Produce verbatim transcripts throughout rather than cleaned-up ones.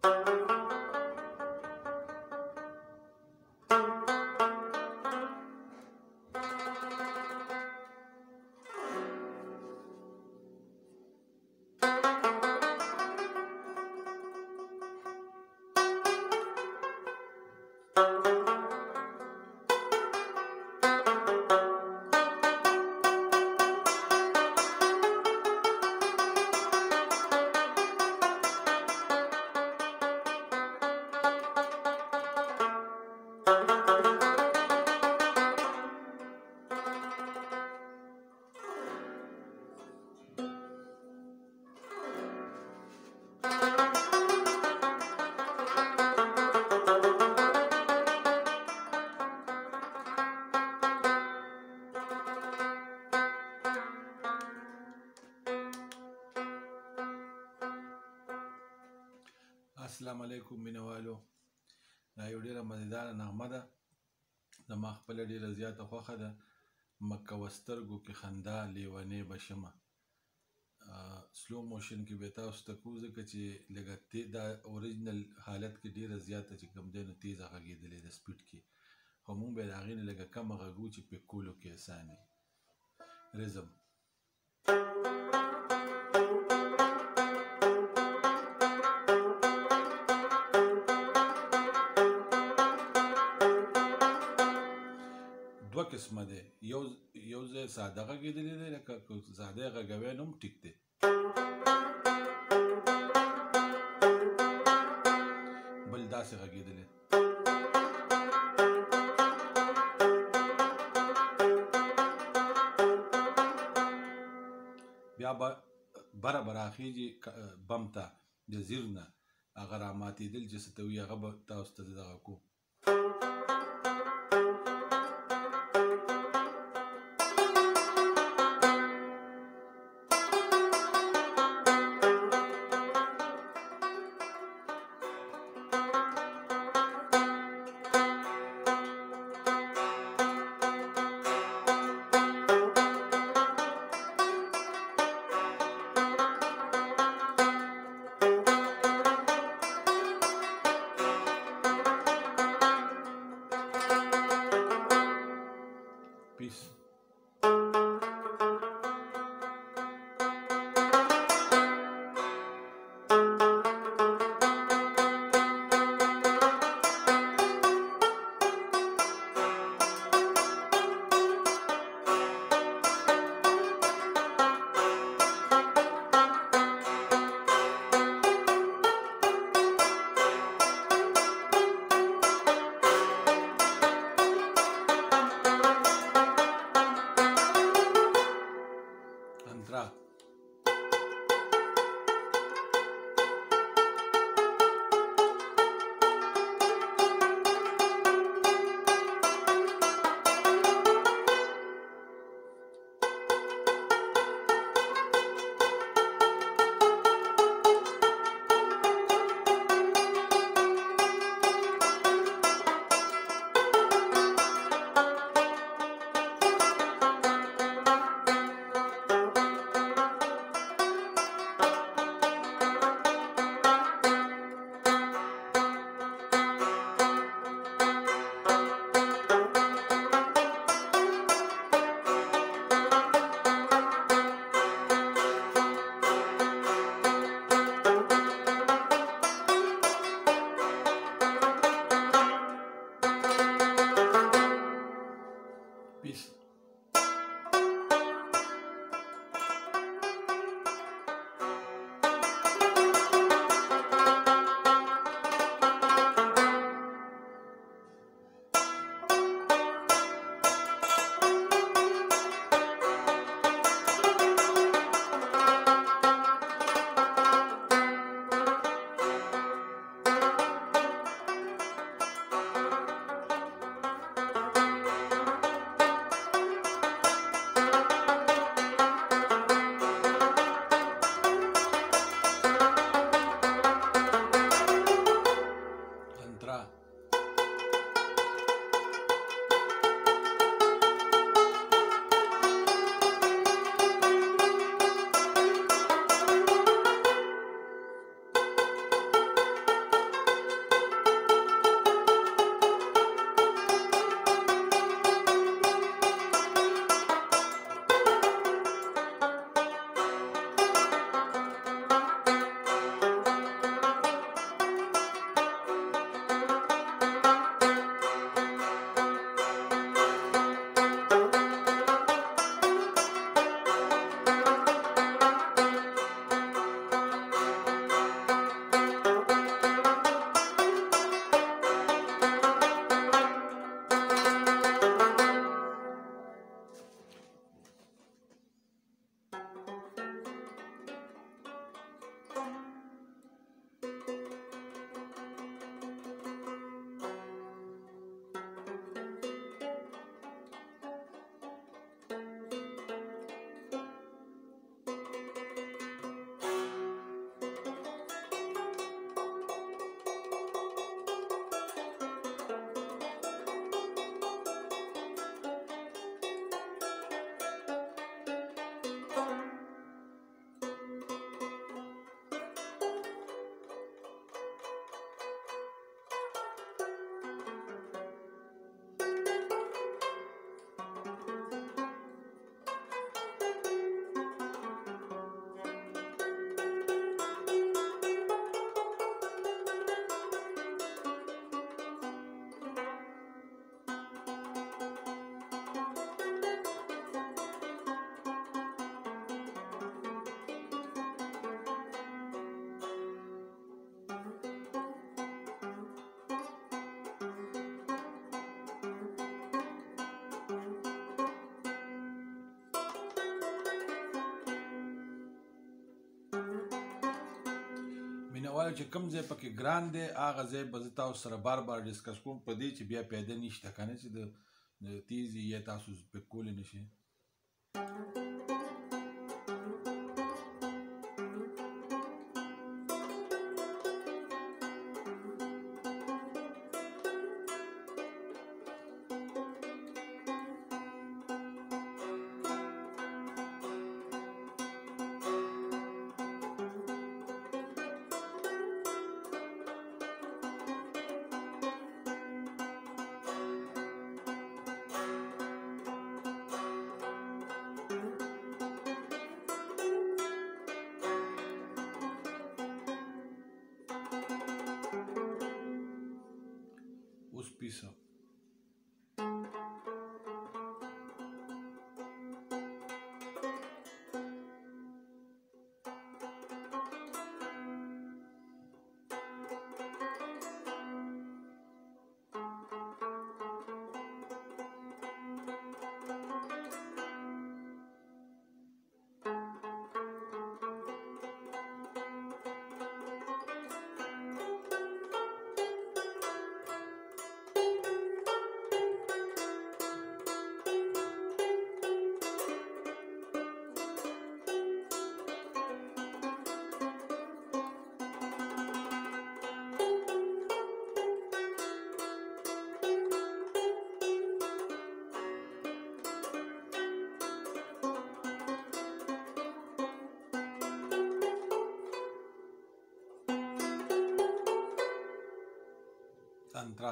السلام علیکم مینوالو، دا یو ډېره مزیداره نغمه ده. زما خپله ډېره زیاته خوښه ده. مکه و سترګو کې خندا لیونۍ به شمه. سلو موشن کې به یې تاسو ته کوو ځکه چې لږه دا اوریجنل حالت کې ډېره زیاته چې کوم دی نو تیزه غږېدلې ده سپیډ کې، خو موږ به یې د هغې نه لږه کمه غږو چې په کولو کې اسان وي. ریزم دوه قسمه دی، یو یو ځای ساده غږېدلی دی، لکه که ساده یې غږوی نو هم ټیک دی. بل داسې غږېدلی. بیا به بره به راخېږي بم ته د زیر نه هغه راماتېدل چې څه ته وي هغه به تاسو ته دغه کوو. مینهوالو چې کوم ځای پکې ګران دی هغه ځای به زه تاسو سره بار بار ډسکس کوم په دې چې بیا پیاده نشته که نه چې د تیزي یا تاسو پک کولی نه شي. اوس پیسه Tantra.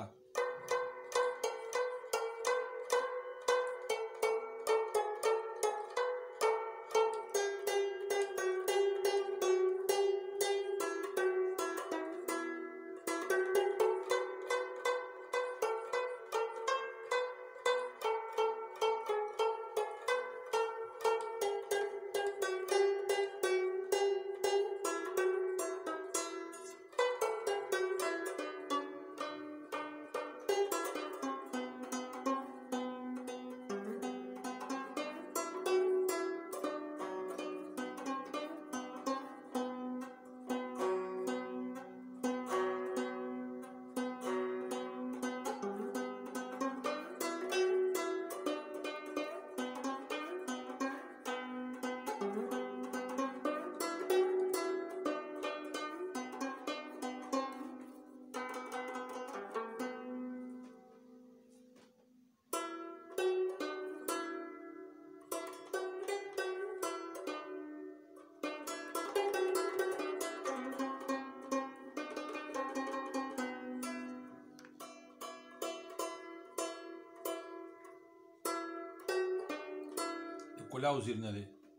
کلاو زیر نه دی.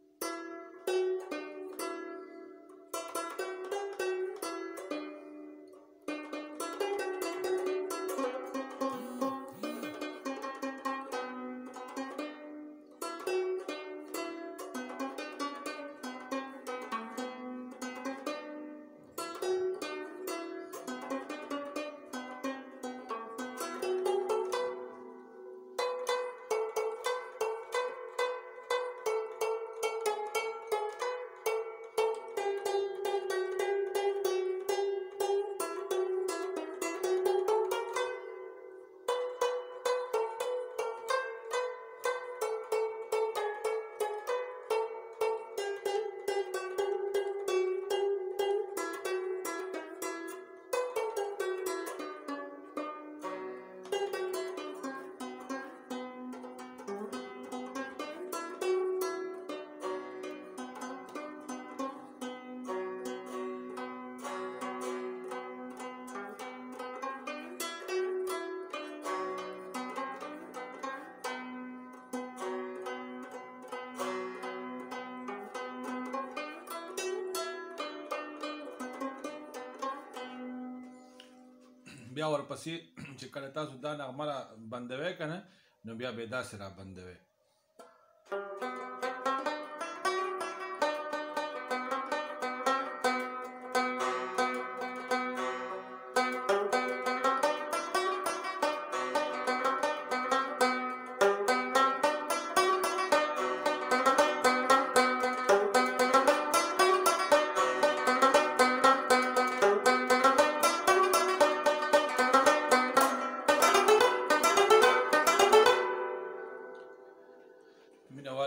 بیا ورپسې چې کله تاسو دا نغمه را بندوئ که نه نو بیا به یې داسې را بندوئ.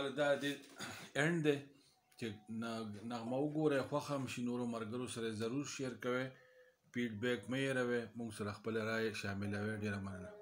دا د اینډ دی چې نغمه وګورئ خوښه هم شي نورو ملګرو سره ضرور شیر کوئ فیډبیک مه هېروئ موږ سره خپله رایې شاملوئ ډېره مننه